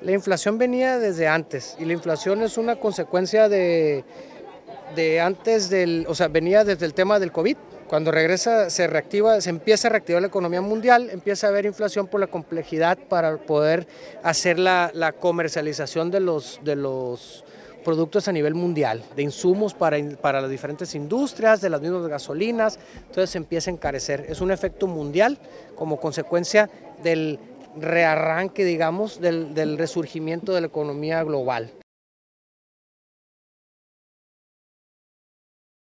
La inflación venía desde antes y la inflación es una consecuencia de antes o sea, venía desde el tema del COVID. Cuando regresa, se reactiva, se empieza a reactivar la economía mundial, empieza a haber inflación por la complejidad para poder hacer la comercialización de los productos a nivel mundial, de insumos para las diferentes industrias, de las mismas gasolinas, entonces se empieza a encarecer. Es un efecto mundial como consecuencia del rearranque, digamos, del resurgimiento de la economía global.